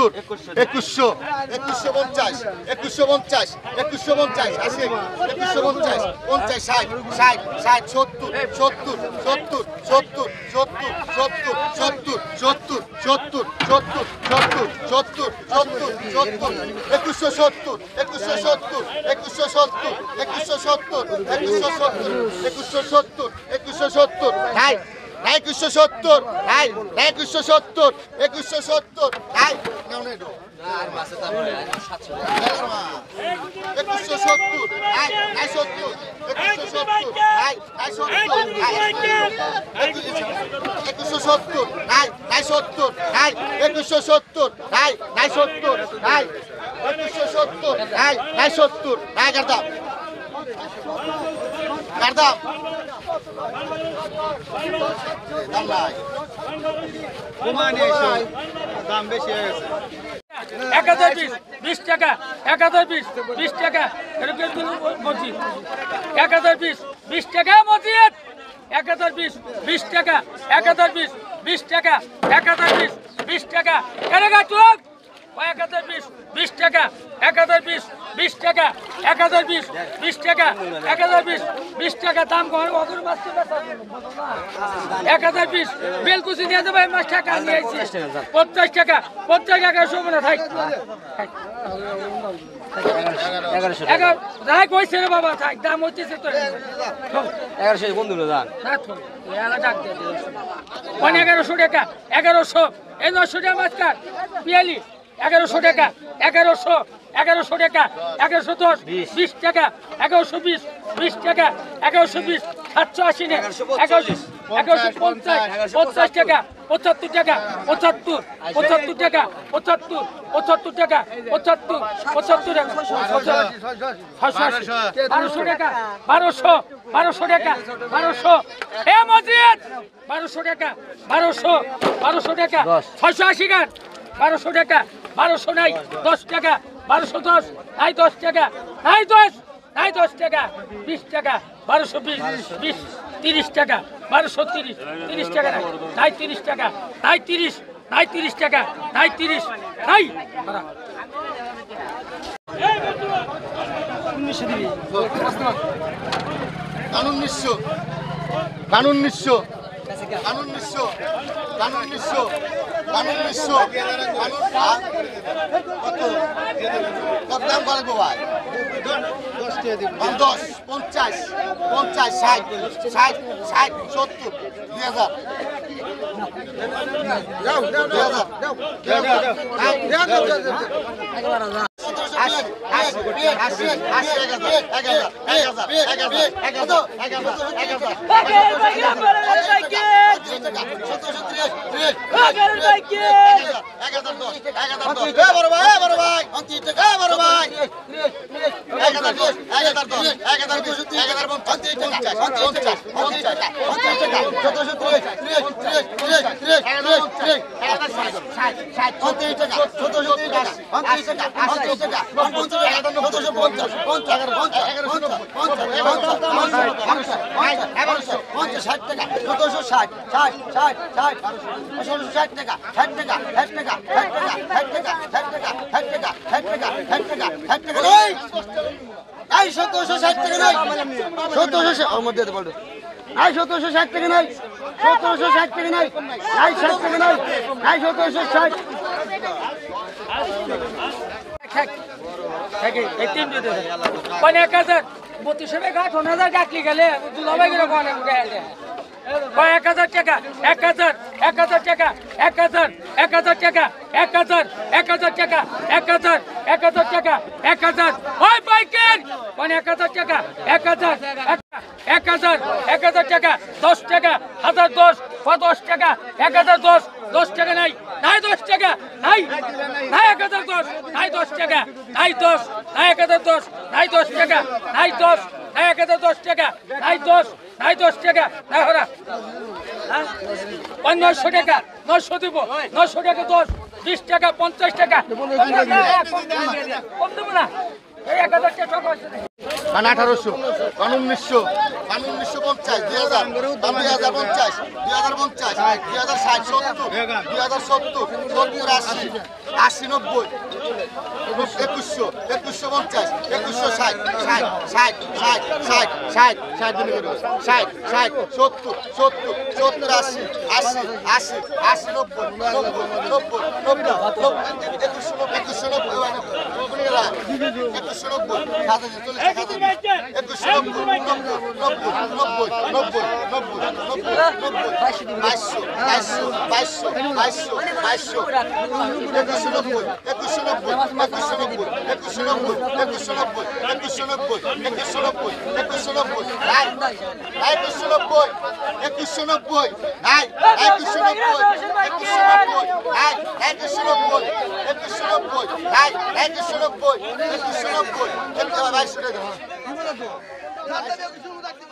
2150 2150 2150 80 2150 50 60 70 70 70 70 70 70 70 70 70 70 দাম বেশি হয়ে গেছে 1020 টাকা 1020 টাকা এরকম মসজিদ 1020 টাকা মসজিদ 1020 টাকা 1020 টাকা 1020 টাকা এলাকা চোখ 1020 টাকা 1020 টাকা 1020 টাকা 1020 টাকা দাম কম অগুর মাছ 1020 বেলকুচি দিয়ে দেবে মাছ টাকা নিয়ে 50 টাকা 50 টাকা সময় থাক 1100 রাখ কইছে রে বাবা থাক দাম হইতেছে তো 1100 বন্ধু দান না তো এলা ডাক দে 1100 টাকা 1100 এই 900 টাকা মাছ কাট পিয়ালি 1100 টাকা 1100 টাকা 1110 20 টাকা 1120 20 টাকা 1120 780 নে 1150 টাকা 75 টাকা 75 টাকা 75 টাকা 75 টাকা 1200 টাকা 1200 টাকা 1200 এ মসজিদ 1200 টাকা 1200 টাকা 680 টাকা 1200 টাকা 1200 নাই 10 টাকা 1210 নাই 10 টাকা নাই 10 টাকা 20 টাকা 1220 30 টাকা 1230 30 টাকা নাই 30 টাকা নাই 30 টাকা নাই 30 নাই 1760 টাকা নাই 1760 টাকা নাই 60 টাকা নাই 1760 32 টাকা 1000 ডাকলি গেলে দুলাভাই গেলে 1000 টাকা 1000 টাকা 1000 টাকা 1000 টাকা 1000 টাকা 1000 ওই বাইকের 1000 টাকা 1000 টাকা 10 টাকা 1010 10 টাকা 1010 10 টাকা নাই 10 টাকা নাই 1010 নাই 10 টাকা নাই 10 নাই 10 টাকা নাই 10 10 টাকা নাই 10 টাকা নাই হরা 900 টাকা 900 দিব 900 টাকা 10 20 টাকা 50 টাকা কম দেবো না এই 1000 টাকা কান 1800 কান 1900 কান 1950 2000 কান 2050 2050 2060 70 2070 70 80 80 90 2100 2150 2160 60 60 60 60 60 দিনে করে 60 60 70 70 70 80 80 80 80 90 90 90 Nada